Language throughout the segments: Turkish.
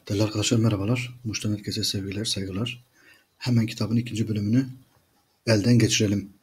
Değerli arkadaşlar merhabalar. Muş'tan herkese sevgiler, saygılar. Hemen kitabın ikinci bölümünü elden geçirelim.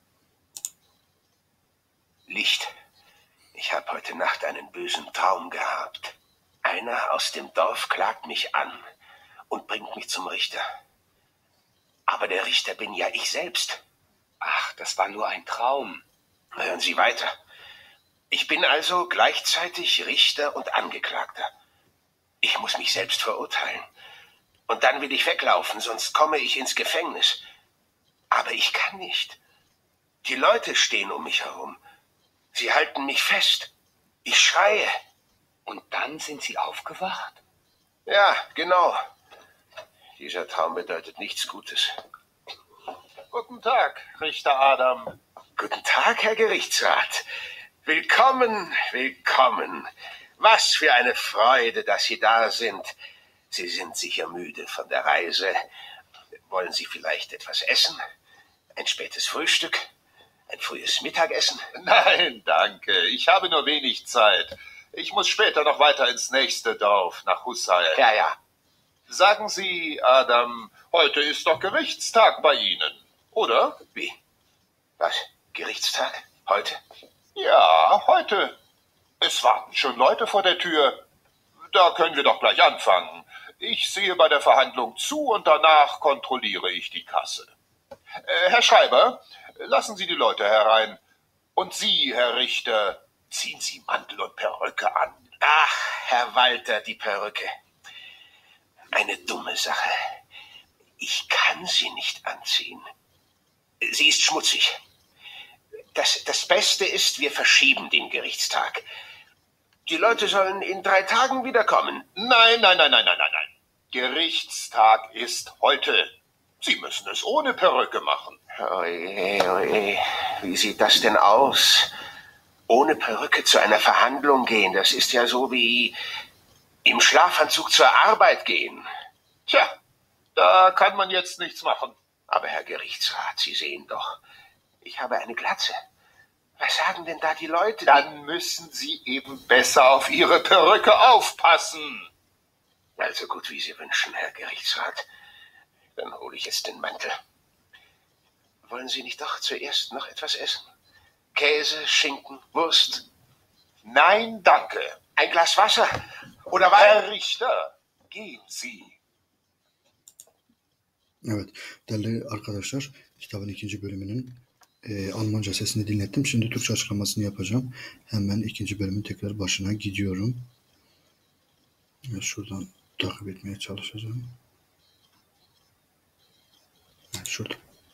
Licht, ich habe heute Nacht einen bösen Traum gehabt. Einer aus dem Dorf klagt mich an und bringt mich zum Richter. Aber der Richter bin ja ich selbst. Ach, das war nur ein Traum. Hören Sie weiter. Ich bin also gleichzeitig Richter und Angeklagter. Ich muss mich selbst verurteilen. Und dann will ich weglaufen, sonst komme ich ins Gefängnis. Aber ich kann nicht. Die Leute stehen um mich herum. Sie halten mich fest. Ich schreie. Und dann sind Sie aufgewacht? Ja, genau. Dieser Traum bedeutet nichts Gutes. Guten Tag, Richter Adam. Guten Tag, Herr Gerichtsrat. Willkommen, willkommen. Was für eine Freude, dass Sie da sind. Sie sind sicher müde von der Reise. Wollen Sie vielleicht etwas essen? Ein spätes Frühstück? Ein frühes Mittagessen? Nein, danke. Ich habe nur wenig Zeit. Ich muss später noch weiter ins nächste Dorf, nach Hussein. Ja. Sagen Sie, Adam, heute ist doch Gerichtstag bei Ihnen, oder? Wie? Was? Gerichtstag? Heute? Ja, heute. Es warten schon Leute vor der Tür. Da können wir doch gleich anfangen. Ich sehe bei der Verhandlung zu und danach kontrolliere ich die Kasse. Herr Schreiber, lassen Sie die Leute herein. Und Sie, Herr Richter, ziehen Sie Mantel und Perücke an. Ach, Herr Walter, die Perücke. Eine dumme Sache. Ich kann sie nicht anziehen. Sie ist schmutzig. Das Beste ist, wir verschieben den Gerichtstag. Die Leute sollen in 3 Tagen wiederkommen. Nein. Gerichtstag ist heute. Sie müssen es ohne Perücke machen. Oje. Wie sieht das denn aus? Ohne Perücke zu einer Verhandlung gehen, das ist ja so wie im Schlafanzug zur Arbeit gehen. Tja, da kann man jetzt nichts machen. Aber Herr Gerichtsrat, Sie sehen doch, ich habe eine Glatze. Was sagen denn da die Leute? Dann müssen Sie eben besser auf Ihre Perücke aufpassen. Also gut, wie Sie wünschen, Herr Gerichtsrat. Dann hole ich jetzt den Mantel. Wollen Sie nicht doch zuerst noch etwas essen? Käse, Schinken, Wurst? Nein, danke. Ein Glas Wasser? Oder Wein? Herr Richter, gehen Sie. Evet, değerli arkadaşlar, kitabın ikinci bölümünün Almanca sesini dinlettim. Şimdi Türkçe açıklamasını yapacağım. Hemen ikinci bölümün tekrar başına gidiyorum. Evet, şuradan takip etmeye çalışacağım. Evet, şurada.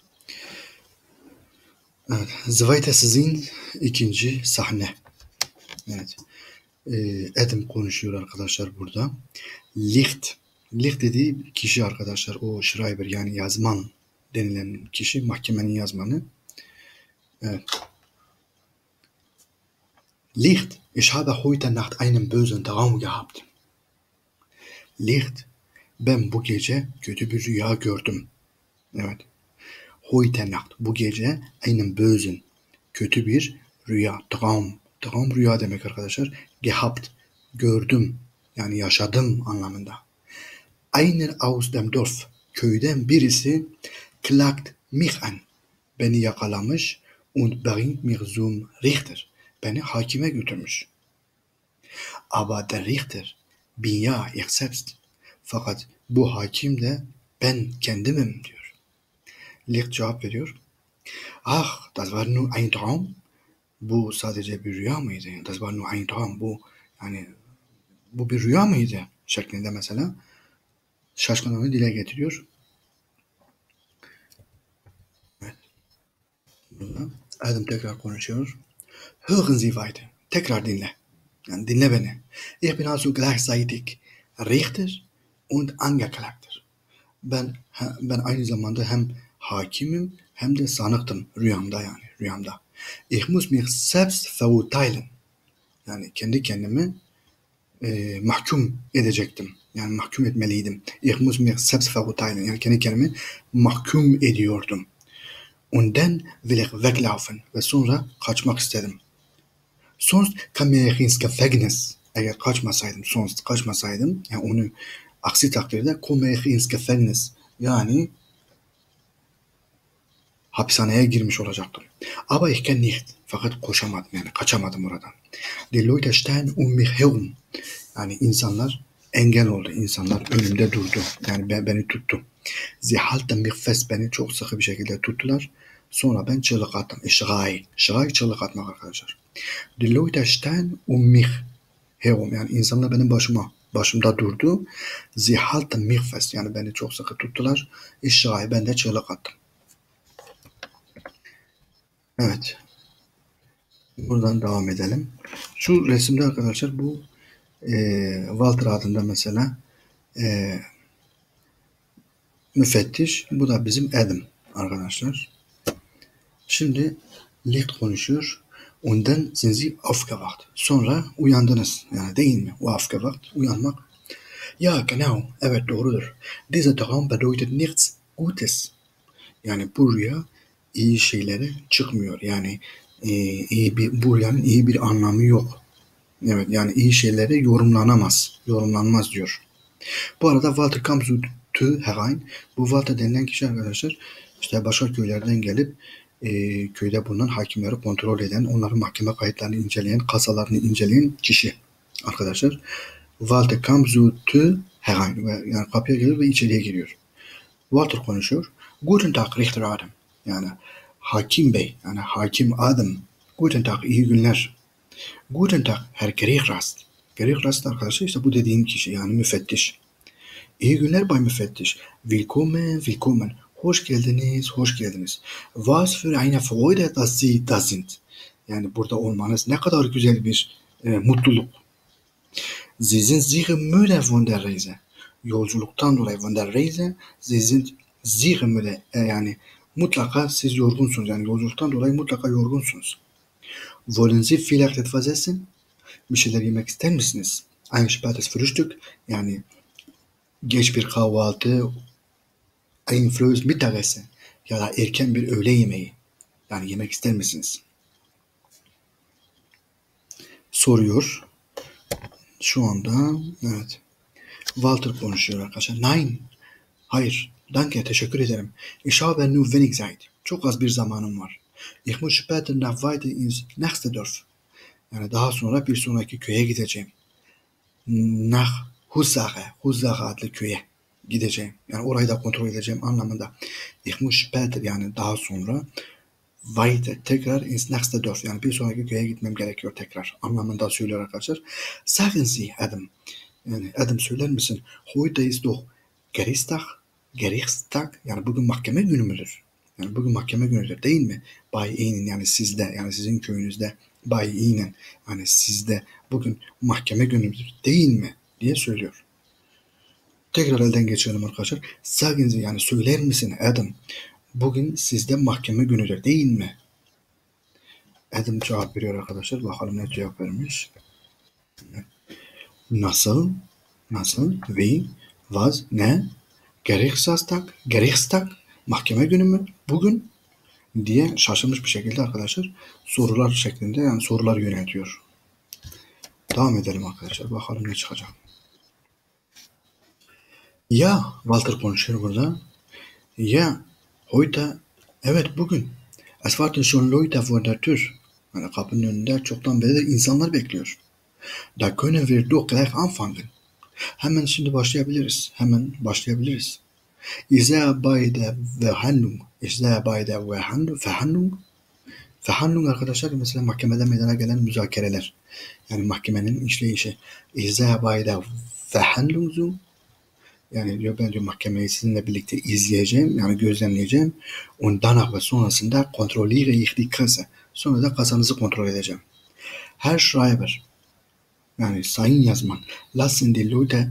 Evet, Zweite Szene, ikinci sahne. Evet. Adam konuşuyor arkadaşlar burada. Licht dediği kişi arkadaşlar, o Schreiber yani yazman denilen kişi, mahkemenin yazmanı. Evet. Licht, ich habe heute Nacht einen bösen Traum gehabt. Licht, ben bu gece kötü bir rüya gördüm. Evet. Heute Nacht, bu gece einen bösen, kötü bir rüya, Traum rüya demek arkadaşlar. Gehabt, gördüm, yani yaşadım anlamında. Einer aus dem Dorf, köyden birisi, klagt mich an, beni yakalamış und bringt mich zum Richter, beni hakime götürmüş. Aber der Richter bin ja ich selbst, fakat bu hakim de ben kendimim diyor. Licht cevap veriyor. Ach, das war nur ein Traum. Bu sadece bir rüya mıydı? Das war nur ein Traum. Bu bir rüya mıydı? Şeklinde mesela şaşkınlığını dile getiriyor. Evet. Burada Adam tekrar konuşuyor. Hören Sie weiter. Tekrar dinle. Yani dinle beni. Ich bin also gleichzeitig Richter und Angeklagter. Ben aynı zamanda hem hakimim hem de sanıktım rüyamda. Ich muss mich selbst verurteilen. Yani kendi kendimi mahkum edecektim. Yani mahkum etmeliydim. Ich muss mich selbst verurteilen. Yani kendi kendimi mahkum ediyordum. Und dann will ich weglaufen. Ve sonra kaçmak istedim. Sonst kam ich ins Gefängnis. Eğer kaçmasaydım, yani onu Aksi takdirde komme ich ins Gefängnis. Yani hapishaneye girmiş olacaktım. Aber ich kann nicht. Fakat koşamadım yani kaçamadım oradan. Die Leute stehen um mich herum. Yani insanlar engel oldu. İnsanlar önümde durdu. Yani beni tuttu. Sie halten mich fest. Beni çok sıkı bir şekilde tuttular. Sonra ben çığlık attım. Schrei. Schrei çığlık atmak arkadaşlar. Die Leute stehen um mich herum. Yani insanlar benim başımda durdu. Sie halten mich fest. Yani beni çok sıkı tuttular. Schrei. Ben de çığlık attım. Evet. Buradan devam edelim. Şu resimde arkadaşlar bu Walter adında mesela müfettiş. Bu da bizim Adam arkadaşlar. Şimdi Licht konuşuyor. Und dann sind sie aufgewacht. Sonra uyandınız. Yani değil mi? Aufgewacht. Uyanmak. Ja, genau. Evet doğrudur. Dieser Traum bedeutet nichts Gutes. Yani bu rüya iyi şeyleri çıkmıyor. Yani bu rüyanın iyi bir anlamı yok. Evet yani iyi şeyleri yorumlanmaz diyor. Bu arada Walter kam zu herein. Bu Walter denilen kişi arkadaşlar işte başka köylerden gelip köyde bulunan hakimleri kontrol eden, onların mahkeme kayıtlarını inceleyen, kasalarını inceleyen kişi arkadaşlar. Walter kam zu herein. Yani kapıya geliyor ve içeriye giriyor. Walter konuşuyor. Guten Tag Richter Adam. Yani hakim bey, yani hakim Adam. Guten Tag, iyi günler. Guten Tag, Herr Gerichtsrat. Gerichtsrat arkadaşlar işte bu dediğim kişi yani müfettiş. İyi günler Bay Müfettiş. Willkommen. Hoş geldiniz. Was für eine Freude, dass Sie da sind. Yani burada olmanız ne kadar güzel bir mutluluk. Sie sind sicher müde von der Reise. Yolculuktan dolayı von der Reise. Sie sind sicher müde. Yani mutlaka siz yorgunsunuz. Yani yolculuktan dolayı mutlaka yorgunsunuz. Wollen Sie vielleicht etwas essen? Bir şeyler yemek ister misiniz? Ein spätes Frühstück. Yani geç bir kahvaltı, ein frühes Mittagessen ya da erken bir öğle yemeği. Yani yemek ister misiniz? Soruyor. Şu anda evet. Walter konuşuyor arkadaşlar. Nein. Hayır. Danke. Teşekkür ederim. Ich habe nur wenig Zeit. Çok az bir zamanım var. Ich muss später nach weiter ins nächste Dorf. Yani daha sonra bir sonraki köye gideceğim. Nach Hussache adlı köye gideceğim. Yani orayı da kontrol edeceğim anlamında. Ich muss später yani daha sonra weiter tekrar ins nächste Dorf. Yani bir sonraki köye gitmem gerekiyor tekrar anlamında söylüyor arkadaşlar. Sagen Sie Adam. Yani Adam söyler misin? Heute ist doch Gerichtstag. Yani bugün mahkeme günü müdür? Yani bugün mahkeme günüdür değil mi? Bei Ihnen yani sizde yani sizin köyünüzde Bei Ihnen yani sizde bugün mahkeme günüdür değil mi? Diye söylüyor. Tekrar elden geçelim arkadaşlar. Sagen Sie yani söyler misin Adam? Bugün sizde mahkeme günüdür değil mi? Adam cevap veriyor arkadaşlar. Bakalım ne cevap vermiş. Nasıl? Wie? Was? Ne? Gerichtstag? Mahkeme günü mü? Bugün? Diye şaşırmış bir şekilde arkadaşlar sorular şeklinde yani sorular yöneltiyor. Devam edelim arkadaşlar. Bakalım ne çıkacak. Ya Walter konuşuyor burada. Ya heute evet bugün. Es warten schon Leute vor der Tür. Yani kapının önünde çoktan beri insanlar bekliyor. Da können wir doch gleich anfangen. Hemen şimdi başlayabiliriz. Ich sehe bei der Verhandlung arkadaşlar mesela mahkemede meydana gelen müzakereler. Yani mahkemenin işleyişi. Ich sehe bei der Verhandlung yani diyor ben diyor mahkemeyi sizinle birlikte izleyeceğim yani gözlemleyeceğim. Und danach ve sonrasında kontrolliere ich die Kasse. Sonra da kasanızı kontrol edeceğim. Herr Schreiber yani sayın yazman lassen Sie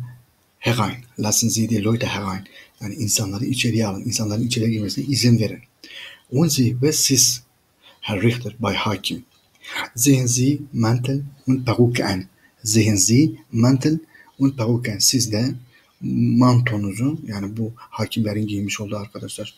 die Leute herein. Yani insanları içeriye alın. İnsanların içeriye girmesine izin verin. Und Sie ve siz Herr Richter Bay Hakim. Sehen Sie Mantel und Perücke ein. Siz de mantonuzu yani bu hakimlerin giymiş olduğu arkadaşlar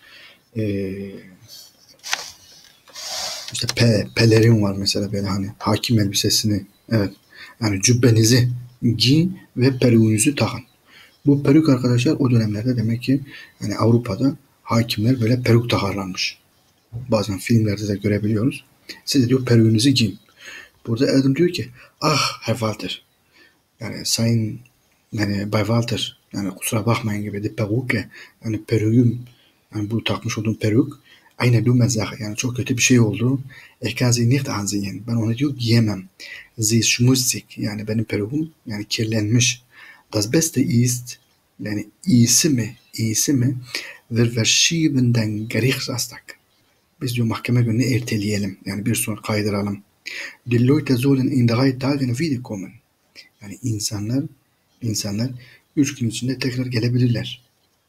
işte pelerin var mesela böyle hani hakim elbisesini evet yani cübbenizi giyin ve peruğunuzu takın. Bu peruk arkadaşlar o dönemlerde demek ki yani Avrupa'da hakimler böyle peruk takarlarmış. Bazen filmlerde de görebiliyoruz. Siz de diyor peruğunuzu giyin. Burada Adam diyor ki ah Herr Walter yani sayın yani Bay Walter yani kusura bakmayın gibi de peruke yani peruğum yani bu takmış olduğum peruk eine dumme Sache yani çok kötü bir şey oldu. Ich kann sie nicht ansehen. Ben onu diyor giyemem. Sie ist schmutzig yani benim peruğum yani kirlenmiş. Das Beste ist yani iyisi mi wir verschieben den Gerichtstag. Biz diyor mahkeme gününü erteleyelim. Yani bir sonra kaydıralım. Die Leute sollen in 3 Tagen wiederkommen. Yani insanlar 3 gün içinde tekrar gelebilirler.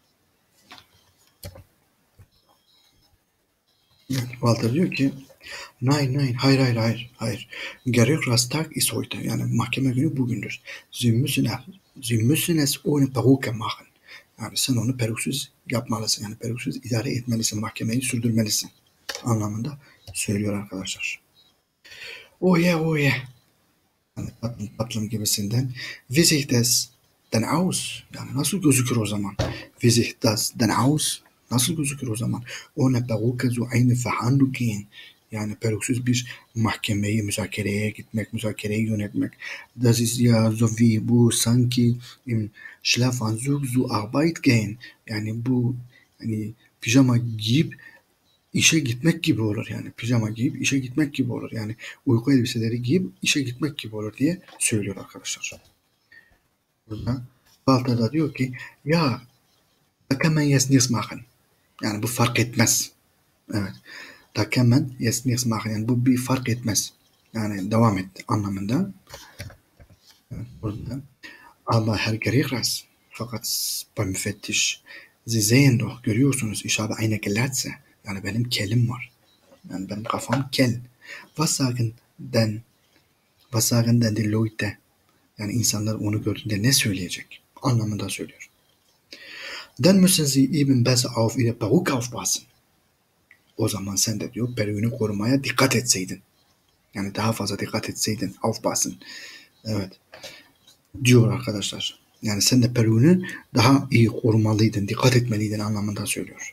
Yani Walter diyor ki nein, hayır. Gerichtstag ist heute. Yani mahkeme günü bugündür. Sie müssen es ohne Perücke machen. Yani sen onu peruksuz yapmalısın. Yani peruksuz idare etmelisin. Mahkemeyi sürdürmelisin. Anlamında söylüyor arkadaşlar. Oh yeah. Yani tatlım gibisinden. Wie sieht das denn aus? Yani nasıl gözükür o zaman? Wie sieht das denn aus? Nasıl gözükür o zaman? Ohne Perücke so eine Verhandlung gehen. Yani peruksuz bir müzakereyi yönetmek. Das ist ja so wie bu sanki im Schlafanzug zur Arbeit gehen. Yani bu hani pijama giyip işe gitmek gibi olur yani. Pijama giyip işe gitmek gibi olur. Yani uyku elbiseleri giyip işe gitmek gibi olur diye söylüyor arkadaşlar. Burada Walter da diyor ki ya da kann man jetzt nichts machen. Yani bu fark etmez. Evet. Da kann man jetzt nichts machen. Yani bu bir fark etmez. Yani devam et anlamında. Evet, burada. Aber Herr Gerichtas fakat beim müfettiş Sie sehen doch, görüyorsunuz, ich habe eine Glatze. Yani benim kelim var. Yani benim kafam kel. Was sagen denn die Leute? Yani insanlar onu gördüğünde ne söyleyecek? Anlamında söylüyor. Dann müssen Sie eben besser auf Ihre Perücke aufpassen. O zaman sen de diyor peruğunu korumaya dikkat etseydin. Yani daha fazla dikkat etseydin. Aufpassen. Evet. Diyor arkadaşlar. Yani sen de peruğunu daha iyi korumalıydın, dikkat etmeliydin anlamında söylüyor.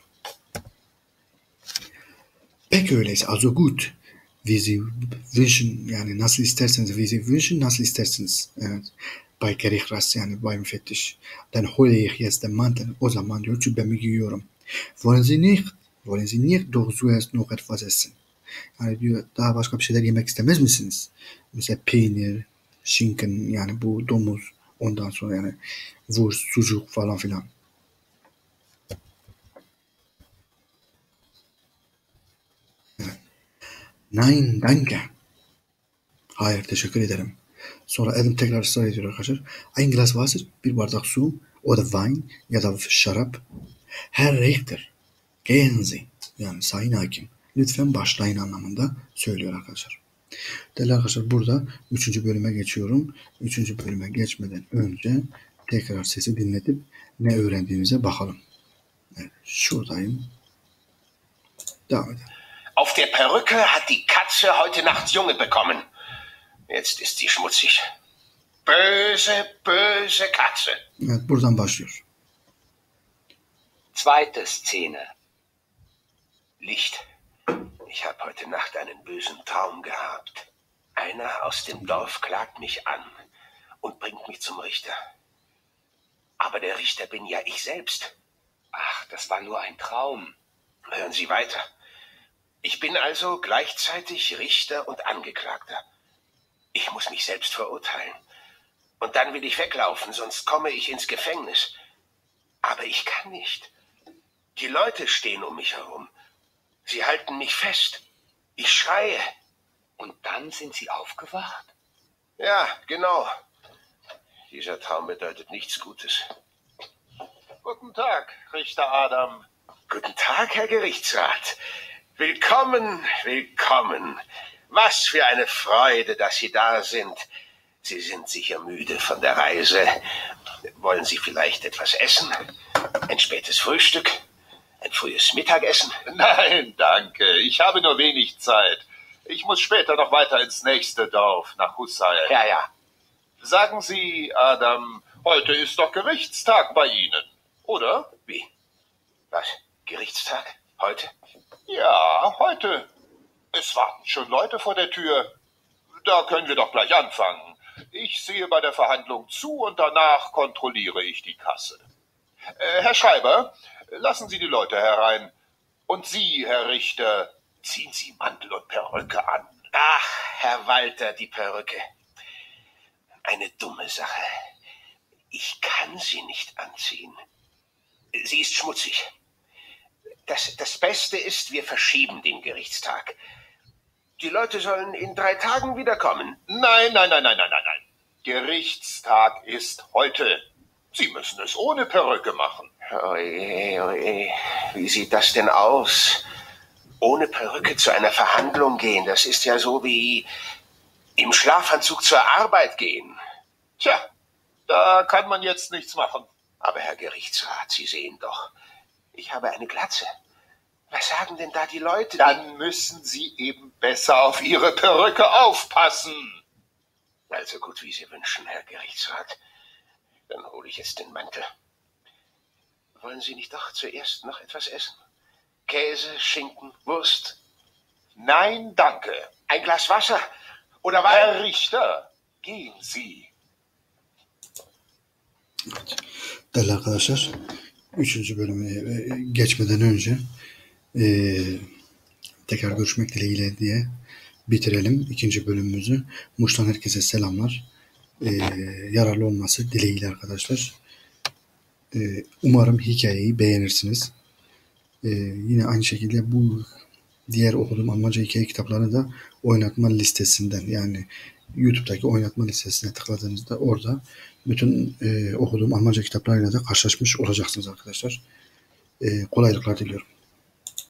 Peki öyleyse also gut. Wie Sie wünschen yani nasıl isterseniz wie Sie wünschen nasıl isterseniz. Evet. Bay Gerichtas yani Bay Müfettiş. Dann hole ich jetzt den Mantel. O zaman diyor cübbemi giyiyorum. Wollen Sie nicht doch zuerst noch etwas essen? Yani diyor daha başka bir şeyler yemek istemez misiniz? Mesela peynir, schinken yani bu domuz ondan sonra yani wurst, sucuk falan filan. Evet. Nein, danke. Hayır, teşekkür ederim. Sonra Adam tekrar ısrar ediyor arkadaşlar. Ein Glas Wasser, bir bardak su, oder Wein ya da şarap. Herr Richter, gehen Sie. Yani sayın hakim. Lütfen başlayın anlamında söylüyor arkadaşlar. Değerli arkadaşlar burada 3. bölüme geçiyorum. 3. bölüme geçmeden önce tekrar sesi dinletip ne öğrendiğimize bakalım. Evet, şuradayım. Devam edelim. Auf der Perücke hat die Katze heute Nacht Junge bekommen. Jetzt ist sie schmutzig. Böse Katze. Evet, buradan başlıyor. Zweite Szene. Licht. Ich habe heute Nacht einen bösen Traum gehabt. Einer aus dem Dorf klagt mich an und bringt mich zum Richter. Aber der Richter bin ja ich selbst. Ach, das war nur ein Traum. Hören Sie weiter. Ich bin also gleichzeitig Richter und Angeklagter. Ich muss mich selbst verurteilen. Und dann will ich weglaufen, sonst komme ich ins Gefängnis. Aber ich kann nicht. Die Leute stehen um mich herum. Sie halten mich fest. Ich schreie. Und dann sind Sie aufgewacht? Ja, genau. Dieser Traum bedeutet nichts Gutes. Guten Tag, Richter Adam. Guten Tag, Herr Gerichtsrat. Willkommen. Was für eine Freude, dass Sie da sind. Sie sind sicher müde von der Reise. Wollen Sie vielleicht etwas essen? Ein spätes Frühstück? Ein frühes Mittagessen? Nein, danke. Ich habe nur wenig Zeit. Ich muss später noch weiter ins nächste Dorf, nach Hussein. Ja. Sagen Sie, Adam, Heute ist doch Gerichtstag bei Ihnen, oder? Wie? Was? Gerichtstag? Heute? Ja, heute. Es warten schon Leute vor der Tür. Da können wir doch gleich anfangen. Ich sehe bei der Verhandlung zu und danach kontrolliere ich die Kasse. Herr Schreiber, lassen Sie die Leute herein. Und Sie, Herr Richter, ziehen Sie Mantel und Perücke an. Ach, Herr Walter, die Perücke. Eine dumme Sache. Ich kann sie nicht anziehen. Sie ist schmutzig. Das Beste ist, wir verschieben den Gerichtstag. Die Leute sollen in 3 Tagen wiederkommen. Nein. Gerichtstag ist heute. Sie müssen es ohne Perücke machen. Oje, oje. Wie sieht das denn aus? Ohne Perücke zu einer Verhandlung gehen, das ist ja so wie im Schlafanzug zur Arbeit gehen. Tja, da kann man jetzt nichts machen. Aber Herr Gerichtsrat, Sie sehen doch, ich habe eine Glatze. Was sagen denn da die Leute? Dann müssen Sie eben besser auf Ihre Perücke aufpassen. Also gut, wie Sie wünschen, Herr Gerichtsrat. Dann hole ich jetzt den Mantel. Wollen Sie nicht doch zuerst noch etwas essen? Käse, Schinken, Wurst? Nein, danke. Ein Glas Wasser? Oder Wein? Herr Richter, gehen Sie. Evet. Değerli arkadaşlar, 3. bölüme geçmeden önce tekrar görüşmek dileğiyle diye bitirelim 2. bölümümüzü. Muş'tan herkese selamlar. Yararlı olması dileğiyle arkadaşlar. Umarım hikayeyi beğenirsiniz. Yine aynı şekilde bu diğer okuduğum Almanca hikaye kitaplarını da oynatma listesinden, yani YouTube'daki oynatma listesine tıkladığınızda orada bütün okuduğum Almanca kitaplarıyla da karşılaşmış olacaksınız arkadaşlar. Kolaylıklar diliyorum.